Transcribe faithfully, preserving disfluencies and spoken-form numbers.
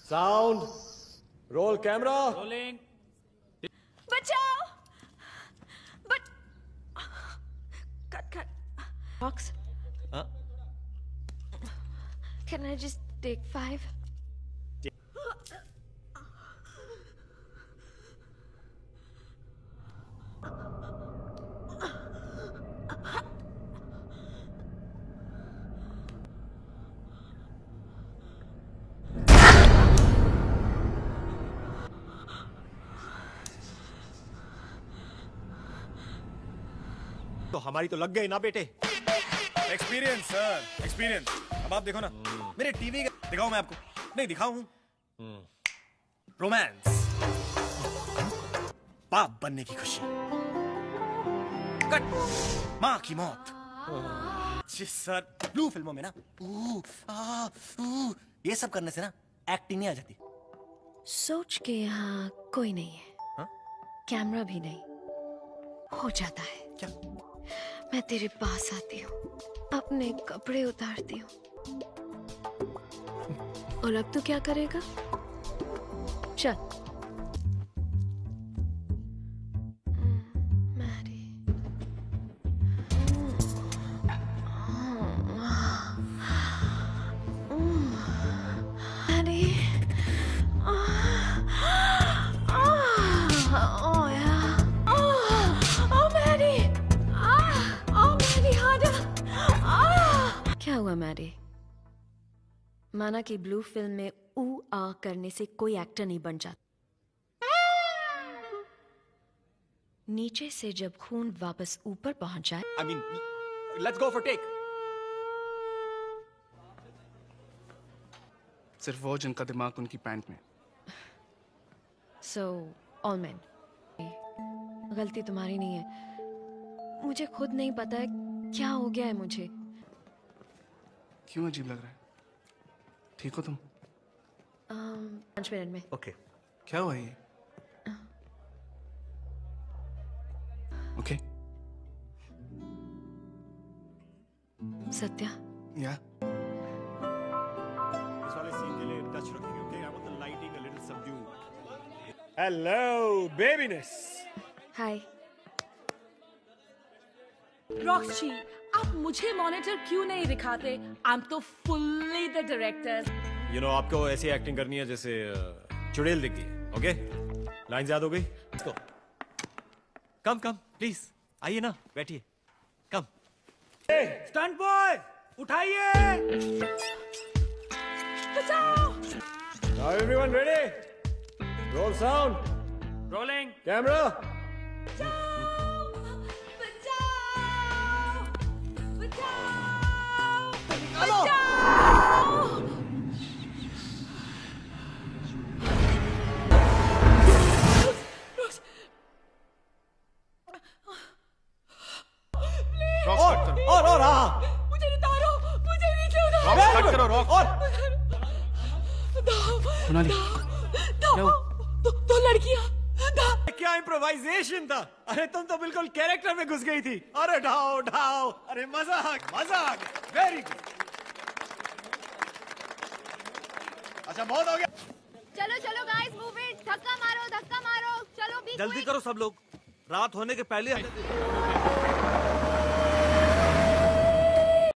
Sound. Roll camera. Rolling. बचाओ! But cut, cut. Box. Huh? Can I just take five? तो हमारी तो लग गई ना बेटे। Experience sir, experience. अब आप देखो ना, मेरे टीवी का दिखाऊं मैं आपको? नहीं दिखाऊं। रोमांस, बाप बनने की खुशी, कट, माँ की मौत। जिस सर ब्लू फिल्मों में ना ऊ, आ, ऊ, ये सब करने से ना एक्टिंग नहीं आ जाती। सोच के यहाँ कोई नहीं है, हा? कैमरा भी नहीं, हो जाता है। क्या? मैं तेरे पास आती हूँ, अपने कपड़े उतारती हूँ, और अब तू क्या करेगा? चल। Mary. Mary. Oh yeah. Oh, oh Mary. क्या हुआ मैरी? माना कि ब्लू फिल्म में ऊ आ करने से कोई एक्टर नहीं बन जाता। नीचे से जब खून वापस ऊपर पहुंच जाए। I mean, let's go for take. सिर्फ वो जिनका दिमाग उनकी पैंट में। So all men. गलती तुम्हारी नहीं है। मुझे खुद नहीं पता है क्या हो गया है मुझे। क्यों अजीब लग रहा है? ठीक हो तुम? पांच मिनट में। Okay. क्या हुआ ये? ओके। सत्या। या। इस वाले सीन के लिए टच रखेंगे, okay? I want the lighting a little subdued. Hello, babyness. Hi. Roxy, आप मुझे मॉनिटर क्यों नहीं दिखाते? I'm तो fully the director. You know, आपको ऐसी एक्टिंग करनी है जैसे चुड़ैल दिखती है, okay? लाइन्स याद हो गई? Let's go. Come, come, please. आइए ना, बैठिए. Come. Hey, stunt boy, उठाइए! बचाओ! Now everyone ready? Roll sound. Rolling. Camera. और और और हाँ मुझे उतारो, मुझे नीचे उतारो। रॉक्स कट करो, रॉक्स। और सोनाली, दो, दो, दो लड़कियां। क्या इम्प्रोवाइजेशन था? अरे तुम तो बिल्कुल कैरेक्टर में घुस गई थी। अरे ढाओ ढाओ, अरे मजाक मजाक, वेरी गुड। अच्छा बहुत हो गया। चलो चलो गाइस, मूव इट। धक्का मारो, धक्का मारो। चलो जल्दी करो सब लोग, रात होने के पहले